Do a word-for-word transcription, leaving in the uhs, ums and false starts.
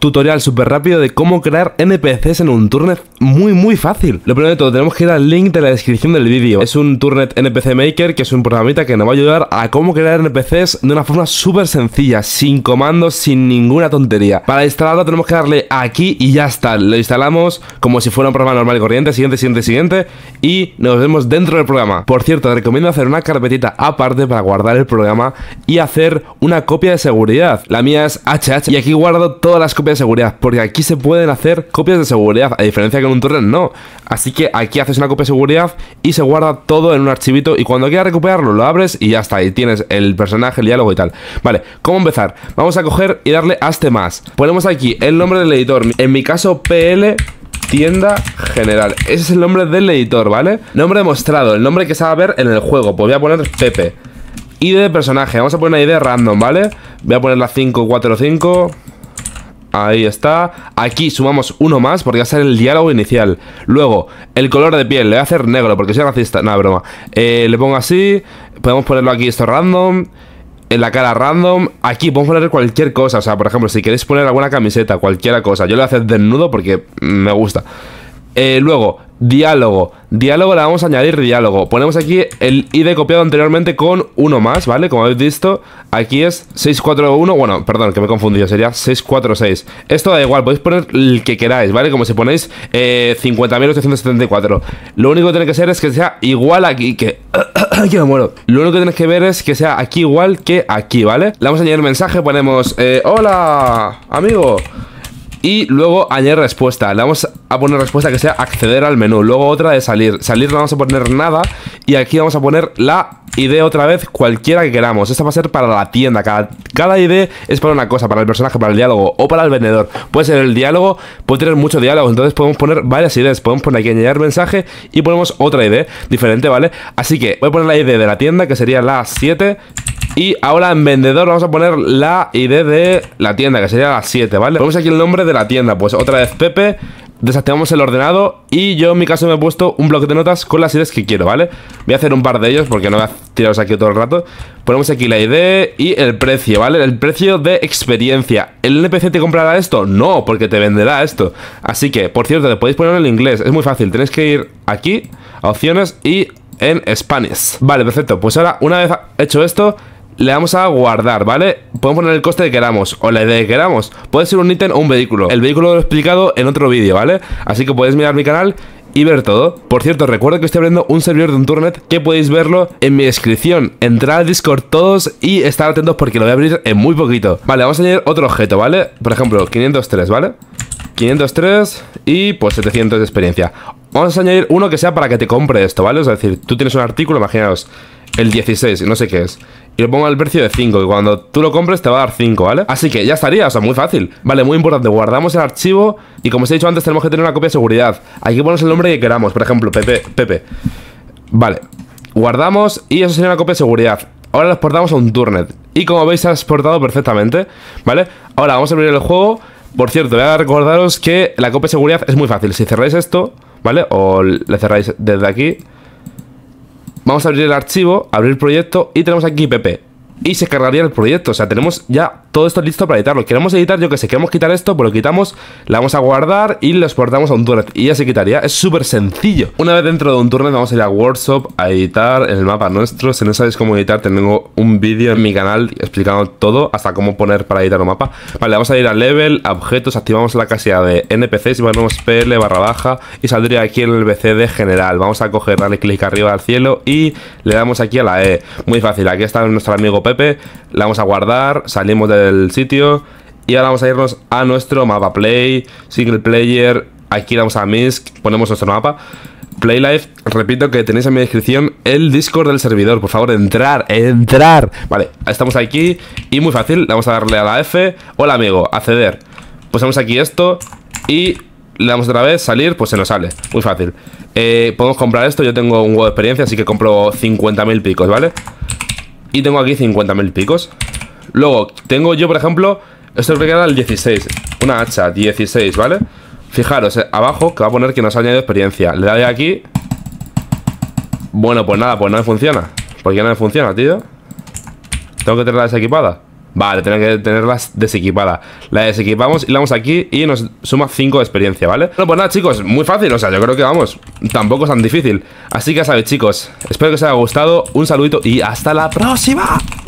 tutorial súper rápido de cómo crear N P Cs en un Turnet muy muy fácil. Lo primero de todo, tenemos que ir al link de la descripción del vídeo. Es un Turnet N P C Maker, que es un programita que nos va a ayudar a cómo crear N P Cs de una forma súper sencilla, sin comandos, sin ninguna tontería. Para instalarlo tenemos que darle aquí y ya está. Lo instalamos como si fuera un programa normal y corriente. Siguiente, siguiente, siguiente. Y nos vemos dentro del programa. Por cierto, te recomiendo hacer una carpetita aparte para guardar el programa y hacer una copia de seguridad. La mía es H H y aquí guardo todas las copias de seguridad, porque aquí se pueden hacer copias de seguridad, a diferencia que en un Turnet no. Así que aquí haces una copia de seguridad y se guarda todo en un archivito, y cuando quieras recuperarlo lo abres y ya está, ahí tienes el personaje, el diálogo y tal. Vale, ¿cómo empezar? Vamos a coger y darle a este más. Ponemos aquí el nombre del editor, en mi caso P L tienda general. Ese es el nombre del editor, ¿vale? Nombre demostrado, el nombre que se va a ver en el juego. Pues voy a poner Pepe. I D de personaje, vamos a poner una I D random, ¿vale? Voy a poner la cinco cuatro cinco. Ahí está. Aquí sumamos uno más porque va a ser el diálogo inicial. Luego, el color de piel, le voy a hacer negro porque soy racista. No, broma. eh, Le pongo así. Podemos ponerlo aquí, esto random. En la cara random. Aquí podemos poner cualquier cosa. O sea, por ejemplo, si queréis poner alguna camiseta, cualquier cosa. Yo le voy a hacer desnudo porque me gusta. eh, Luego, diálogo. Diálogo, le vamos a añadir diálogo. Ponemos aquí el I D copiado anteriormente con uno más, ¿vale? Como habéis visto, aquí es seis cuatro uno. Bueno, perdón, que me he confundido, sería seis cuatro seis. Esto da igual, podéis poner el que queráis, ¿vale? Como si ponéis eh, cincuenta mil ochocientos setenta y cuatro. Lo único que tiene que ser es que sea igual aquí que... Aquí me muero. Lo único que tienes que ver es que sea aquí igual que aquí, ¿vale? Le vamos a añadir mensaje, ponemos eh, hola, amigo. Y luego añadir respuesta. Le vamos a poner respuesta que sea acceder al menú. Luego otra de salir. Salir no vamos a poner nada. Y aquí vamos a poner la I D otra vez, cualquiera que queramos. Esta va a ser para la tienda. Cada, cada I D es para una cosa, para el personaje, para el diálogo o para el vendedor. Puede ser el diálogo, puede tener mucho diálogo. Entonces podemos poner varias I Ds. Podemos poner aquí añadir mensaje y ponemos otra I D diferente, ¿vale? Así que voy a poner la I D de la tienda, que sería la siete. Y ahora en vendedor vamos a poner la I D de la tienda, que sería la siete, ¿vale? Ponemos aquí el nombre de la tienda, pues otra vez Pepe. Desactivamos el ordenado y yo en mi caso me he puesto un bloque de notas con las I Ds que quiero, ¿vale? Voy a hacer un par de ellos porque no voy a tiraros aquí todo el rato. Ponemos aquí la I D y el precio, ¿vale? El precio de experiencia. ¿El N P C te comprará esto? No, porque te venderá esto. Así que, por cierto, te podéis poner en inglés. Es muy fácil, tenéis que ir aquí a opciones y en Spanish. Vale, perfecto, pues ahora una vez hecho esto, le vamos a guardar, ¿vale? Podemos poner el coste que queramos o la idea que queramos. Puede ser un ítem o un vehículo. El vehículo lo he explicado en otro vídeo, ¿vale? Así que podéis mirar mi canal y ver todo. Por cierto, recuerdo que estoy abriendo un servidor de un Turnet, que podéis verlo en mi descripción. Entrad al Discord todos y estar atentos porque lo voy a abrir en muy poquito. Vale, vamos a añadir otro objeto, ¿vale? Por ejemplo, quinientos tres, ¿vale? quinientos tres y pues setecientos de experiencia. Vamos a añadir uno que sea para que te compre esto, ¿vale? Es decir, tú tienes un artículo, imaginaos, el dieciséis, no sé qué es, y le pongo al precio de cinco, que cuando tú lo compres te va a dar cinco, ¿vale? Así que ya estaría, o sea, muy fácil. Vale, muy importante, guardamos el archivo. Y como os he dicho antes, tenemos que tener una copia de seguridad. Aquí ponemos el nombre que queramos, por ejemplo, Pepe, Pepe. Vale, guardamos y eso sería una copia de seguridad. Ahora lo exportamos a un Turnet y como veis se ha exportado perfectamente, ¿vale? Ahora vamos a abrir el juego. Por cierto, voy a recordaros que la copia de seguridad es muy fácil. Si cerráis esto, ¿vale? O le cerráis desde aquí, vamos a abrir el archivo, abrir proyecto y tenemos aquí Pepe. Y se cargaría el proyecto, o sea, tenemos ya todo esto listo para editarlo. Queremos editar, yo que sé, queremos quitar esto, pues lo quitamos, la vamos a guardar y lo exportamos a un Turnet y ya se quitaría. Es súper sencillo. Una vez dentro de un Turnet vamos a ir a Workshop a editar el mapa nuestro. Si no sabéis cómo editar, tengo un vídeo en mi canal explicando todo, hasta cómo poner para editar un mapa. Vale, vamos a ir a Level, a Objetos, activamos la casilla de N P Cs y ponemos P L barra baja y saldría aquí en el B C de general. Vamos a coger, darle clic arriba al cielo y le damos aquí a la E. Muy fácil, aquí está nuestro amigo Pepe. Pepe, la vamos a guardar, salimos del sitio y ahora vamos a irnos a nuestro mapa Play, Single Player, aquí vamos a Misk, ponemos nuestro mapa Play Live. Repito que tenéis en mi descripción el Discord del servidor, por favor, entrar, entrar. Vale, estamos aquí y muy fácil, vamos a darle a la F. Hola amigo, acceder. Pusamos aquí esto y le damos otra vez, salir, pues se nos sale, muy fácil. eh, Podemos comprar esto, yo tengo un huevo de experiencia, así que compro cincuenta mil picos, ¿vale? Y tengo aquí cincuenta mil picos. Luego, tengo yo, por ejemplo, esto creo que era el dieciséis. Una hacha, dieciséis, ¿vale? Fijaros, eh, abajo, que va a poner que nos ha añadido experiencia. Le doy aquí. Bueno, pues nada, pues no me funciona. ¿Por qué no me funciona, tío? Tengo que tenerla desequipada. Vale, tenemos que tenerlas desequipada. La desequipamos y la damos aquí y nos suma cinco de experiencia, ¿vale? Bueno, pues nada, chicos, muy fácil, o sea, yo creo que vamos, tampoco es tan difícil. Así que ya sabéis, chicos, espero que os haya gustado. Un saludito y hasta la próxima.